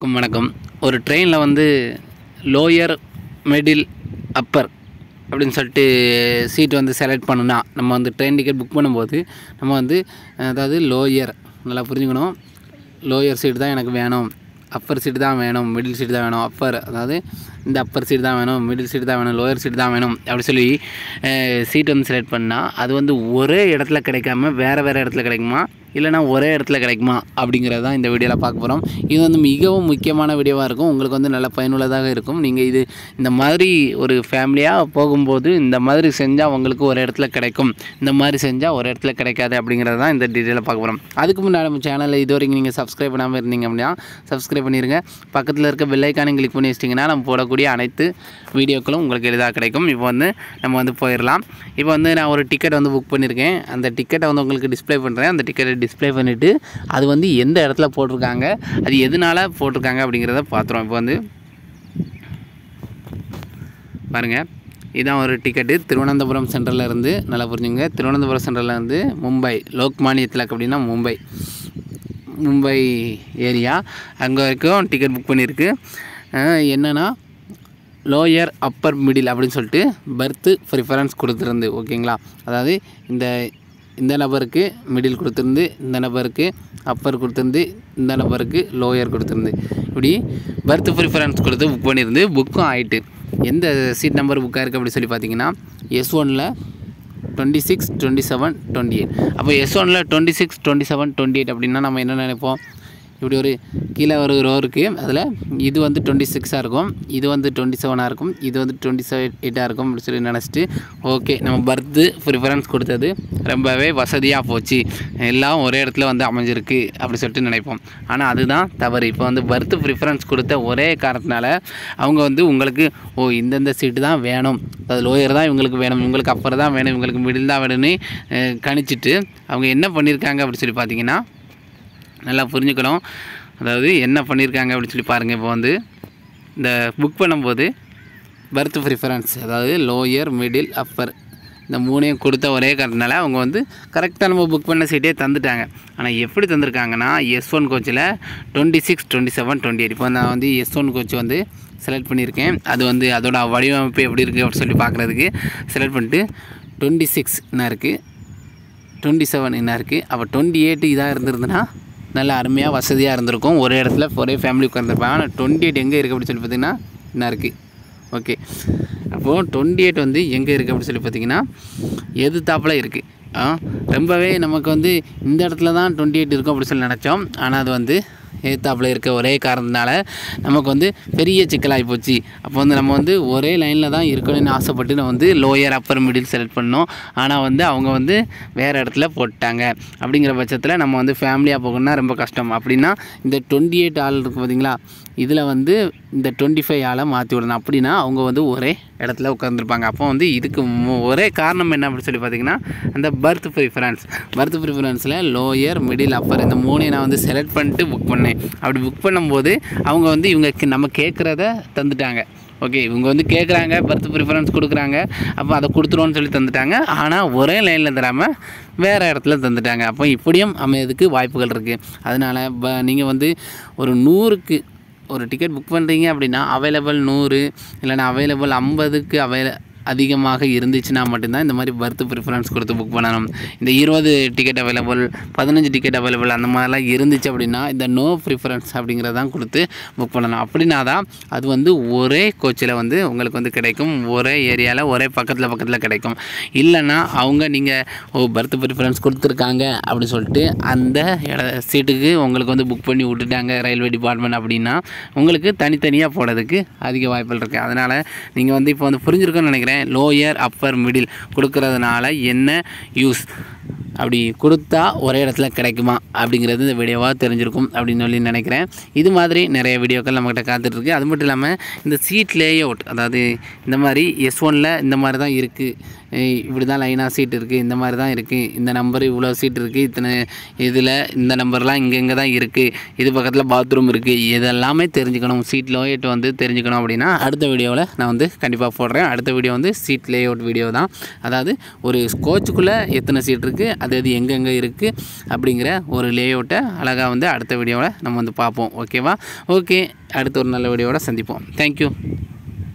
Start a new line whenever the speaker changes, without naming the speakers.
வணக்கம். ஒரு ட்ரெயினில் வந்து லோயர், மிடில், அப்பர் அப்படின்னு சொல்லிட்டு சீட் வந்து செலக்ட் பண்ணுனா, நம்ம வந்து ட்ரெயின் டிக்கெட் புக் பண்ணும்போது நம்ம வந்து அதாவது லோயர் நல்லா புரிஞ்சுக்கணும். லோயர் சீட் தான் எனக்கு வேணும், அப்பர் சீட்டு தான் வேணும், மிடில் சீட்டு தான் வேணும், அப்பர் அதாவது இந்த அப்பர் சீட் தான் வேணும், மிடில் சீட் தான் வேணும், லோயர் சீட் தான் வேணும் அப்படி சொல்லி சீட் வந்து செலக்ட் பண்ணால் அது வந்து ஒரே இடத்துல கிடைக்காம வேறு இடத்துல கிடைக்குமா, இல்லைனா ஒரே இடத்துல கிடைக்குமா அப்படிங்கிறது தான் இந்த வீடியோவில் பார்க்க போகிறோம். இது வந்து மிகவும் முக்கியமான வீடியோவாக இருக்கும். உங்களுக்கு வந்து நல்ல பயனுள்ளதாக இருக்கும். நீங்கள் இந்த மாதிரி ஒரு ஃபேமிலியாக போகும்போது இந்த மாதிரி செஞ்சால் உங்களுக்கு ஒரு இடத்துல கிடைக்கும், இந்த மாதிரி செஞ்சால் ஒரு இடத்துல கிடைக்காது அப்படிங்கிறது தான் இந்த டீட்டெயிலாக பார்க்க போகிறோம். அதுக்கு முன்னாடி நம்ம சேனலில் இது வரைக்கும் நீங்கள் சப்ஸ்கிரைப் பண்ணாமல் இருந்தீங்க அப்படின்னா சப்ஸ்கிரைப் பண்ணிடுங்க. பக்கத்தில் இருக்க பெல் ஐக்கானை கிளிக் பண்ணி வச்சிட்டிங்கன்னா நம்ம போடக்கூடிய அனைத்து வீடியோக்களும் உங்களுக்கு எளிதாக கிடைக்கும். இப்போ வந்து நம்ம வந்து போயிடலாம். இப்போ வந்து நான் ஒரு டிக்கெட் வந்து புக் பண்ணியிருக்கேன். அந்த டிக்கெட்டை வந்து உங்களுக்கு டிஸ்ப்ளே பண்ணுறேன். அந்த டிக்கெட்டை டிஸ்ப்ளே பண்ணிவிட்டு அது வந்து எந்த இடத்துல போட்டிருக்காங்க, அது எதனால் போட்டிருக்காங்க அப்படிங்கிறத பார்த்துருவோம். இப்போ வந்து பாருங்கள், இதுதான் ஒரு டிக்கெட்டு. திருவனந்தபுரம் சென்ட்ரலில் இருந்து நல்லா புரிஞ்சுங்க. திருவனந்தபுரம் சென்ட்ரலில் இருந்து மும்பை, லோக்மானிய திலக் அப்படின்னா மும்பை ஏரியா அங்கே வரைக்கும் டிக்கெட் புக் பண்ணியிருக்கு. என்னென்னா லோயர், அப்பர், மிடில் அப்படின்னு சொல்லிட்டு பர்த்து ப்ரிஃபரன்ஸ் கொடுத்துருந்து. ஓகேங்களா, அதாவது இந்த நபருக்கு மிடில் கொடுத்துருந்து, இந்த நபருக்கு அப்பர் கொடுத்துருந்து, இந்த நபருக்கு லோயர் கொடுத்துருந்து, இப்படி பர்த் ப்ரிஃபரன்ஸ் கொடுத்து புக் பண்ணியிருந்து. புக்கும் ஆகிட்டு எந்த சீட் நம்பர் புக்காக இருக்குது அப்படி சொல்லி பார்த்தீங்கன்னா S1ல் 26, 27, 28. அப்போ S1ல் 26, 27, 28 அப்படின்னா நம்ம என்ன நினைப்போம், இப்படி ஒரு கீழே ஒரு ரோ இருக்குது, அதில் இது வந்து 26ஆக இருக்கும், இது வந்து 27ஆக இருக்கும், இது வந்து 28ஆக இருக்கும் அப்படி சொல்லி நினச்சிட்டு ஓகே நம்ம பர்த்து ப்ரிஃபரன்ஸ் கொடுத்தது ரொம்பவே வசதியாக போச்சு, எல்லாம் ஒரே இடத்துல வந்து அமைஞ்சிருக்கு அப்படி சொல்லிட்டு நினைப்போம். ஆனால் அதுதான் தவறு. இப்போ வந்து பர்த்து ப்ரிஃபரன்ஸ் கொடுத்த ஒரே காரணத்தினால அவங்க வந்து உங்களுக்கு இந்தந்த சீட்டு தான் வேணும், அது லோயர் தான் இவங்களுக்கு வேணும், இவங்களுக்கு அப்பர் தான் வேணும், இவங்களுக்கு மிடில் தான் வேணும்னு கணிச்சிட்டு அவங்க என்ன பண்ணியிருக்காங்க அப்படி சொல்லி பார்த்தீங்கன்னா நல்லா புரிஞ்சுக்கணும். அதாவது என்ன பண்ணியிருக்காங்க அப்படின்னு சொல்லி பாருங்கள். இப்போ வந்து இந்த புக் பண்ணும்போது பர்த் ப்ரிஃபரன்ஸ் அதாவது லோயர், மிடில், அப்பர் இந்த மூணையும் கொடுத்த ஒரே காரணத்தினால அவங்க வந்து கரெக்டாக நம்ம புக் பண்ண சீட்டே தந்துட்டாங்க. ஆனால் எப்படி தந்திருக்காங்கன்னா S1 கோச்சில் 26, 27, 28. இப்போ நான் வந்து S1 கோச் வந்து செலக்ட் பண்ணியிருக்கேன். அது வந்து அதோட வடிவமைப்பு எப்படி இருக்குது அப்படின்னு சொல்லி பார்க்குறதுக்கு செலக்ட் பண்ணிட்டு 26 என்ன இருக்குது, 27 என்ன இருக்குது, அப்போ 28 இதாக இருந்திருந்துன்னா நல்லா அருமையாக வசதியாக இருந்திருக்கும். ஒரே இடத்துல ஒரே ஃபேமிலி உட்காந்துருப்பாங்க. ஆனால் 28 எங்கே இருக்குது அப்படின்னு சொல்லி பார்த்திங்கன்னா என்ன இருக்குது. ஓகே, அப்போது 28 வந்து எங்கே இருக்குது அப்படின்னு சொல்லி பார்த்திங்கன்னா எதிர்த்தாப்பில் இருக்குது. ரொம்பவே நமக்கு வந்து இந்த இடத்துல தான் 28 இருக்கும் அப்படின்னு சொல்லி நினச்சோம். ஆனால் அது வந்து எதிர்த்தாப்பில் இருக்க ஒரே காரணத்தினால நமக்கு வந்து பெரிய சிக்கலாகி போச்சு. அப்போ வந்து நம்ம வந்து ஒரே லைனில் தான் இருக்கணும்னு ஆசைப்பட்டு நம்ம வந்து லோயர், அப்பர், மிடில் செலக்ட் பண்ணோம். ஆனால் வந்து அவங்க வந்து வேறு இடத்துல போட்டாங்க. அப்படிங்கிற பட்சத்தில் நம்ம வந்து ஃபேமிலியாக போகணுன்னா ரொம்ப கஷ்டம். அப்படின்னா இந்த 28 ஆள் இருக்குது பார்த்திங்களா, இதில் வந்து இந்த 25 ஆளை மாற்றி விடணும். அப்படின்னா அவங்க வந்து ஒரே இடத்துல உட்காந்துருப்பாங்க. அப்போ வந்து இதுக்கு ஒரே காரணம் என்ன அப்படின்னு சொல்லி பார்த்திங்கன்னா அந்த பர்த் ப்ரிஃபரன்ஸில் லோயர், மிடில், அப்பர் இந்த மூணையும் நான் வந்து செலக்ட் பண்ணிட்டு புக் பண்ணேன். அப்படி புக் பண்ணும்போது அவங்க வந்து நம்ம கேட்குறத தந்துட்டாங்க. ஓகே, இவங்க வந்து கேட்குறாங்க, பர்த் ப்ரிஃபரன்ஸ் கொடுக்குறாங்க, அப்போ அதை கொடுத்துருவோன்னு சொல்லி தந்துட்டாங்க. ஆனால் ஒரே லைனில் தராமல் வேறு இடத்துல தந்துட்டாங்க. அப்போ இப்படியும் அமையதுக்கு வாய்ப்புகள் இருக்குது. அதனால் நீங்கள் வந்து ஒரு 100க்கு ஒரு டிக்கெட் புக் பண்ணுறீங்க அப்படின்னா அவைலபிள் 100 இல்லைனா அவைலபிள் 50க்கு அதிகமாக இருந்துச்சுன்னா மட்டும்தான் இந்த மாதிரி பர்த் ப்ரிஃபரன்ஸ் கொடுத்து புக் பண்ணணும். இந்த 20 டிக்கெட் அவைலபிள், 15 டிக்கெட் அவைலபிள் அந்த மாதிரிலாம் இருந்துச்சு அப்படின்னா இந்த நோ ப்ரிஃபரன்ஸ் அப்படிங்கிறதான் கொடுத்து புக் பண்ணணும். அப்படின்னா தான் அது வந்து ஒரே கோச்சில் வந்து உங்களுக்கு வந்து கிடைக்கும், ஒரே ஏரியாவில் ஒரே பக்கத்தில் கிடைக்கும். இல்லைன்னா அவங்க நீங்கள் பர்த் ப்ரிஃபரன்ஸ் கொடுத்துருக்காங்க அப்படின்னு சொல்லிட்டு அந்த சீட்டுக்கு உங்களுக்கு வந்து புக் பண்ணி விட்டுட்டாங்க ரயில்வே டிபார்ட்மெண்ட் அப்படின்னா உங்களுக்கு தனித்தனியாக போடுறதுக்கு அதிக வாய்ப்புகள் இருக்குது. அதனால் நீங்கள் வந்து இப்போ வந்து புரிஞ்சிருக்குன்னு நினைக்கிறேன். லோயர், அப்பர், மிடில் கொடுக்கறதுனால என்ன யூஸ், அப்படி கொடுத்தா ஒரே இடத்துல கிடைக்குமா அப்படிங்கிறது இந்த வீடியோவாக தெரிஞ்சிருக்கும் அப்படின்னு சொல்லி நினைக்கிறேன். இது மாதிரி நிறைய வீடியோக்கள் நம்மகிட்ட காத்துட்ருக்கு. அது மட்டும் இல்லாமல் இந்த சீட் லேஅவுட், அதாவது இந்த மாதிரி S1ல் இந்த மாதிரி தான் இருக்குது, இப்படி தான் லைனாக சீட் இருக்குது, இந்த மாதிரி தான் இருக்குது, இந்த நம்பர் இவ்வளோ சீட் இருக்குது, இத்தனை இதில் இந்த நம்பர்லாம் இங்கே தான் இருக்குது, இது பக்கத்தில் பாத்ரூம் இருக்குது, இதெல்லாமே தெரிஞ்சுக்கணும். சீட் லேஅவுட் வந்து தெரிஞ்சுக்கணும் அப்படின்னா அடுத்த வீடியோவில் நான் வந்து கண்டிப்பாக போடுறேன். அடுத்த வீடியோ வந்து சீட் லேஅவுட் வீடியோ தான். அதாவது ஒரு கோச்சுக்குள்ளே எத்தனை சீட் இருக்குது, அது எங்கெங்கே இருக்குது அப்படிங்கிற ஒரு லேஅவுட்டை அழகாக வந்து அடுத்த வீடியோவில் நம்ம வந்து பார்ப்போம். ஓகேவா? ஓகே, அடுத்த ஒரு நல்ல வீடியோவோட சந்திப்போம். தேங்க்யூ.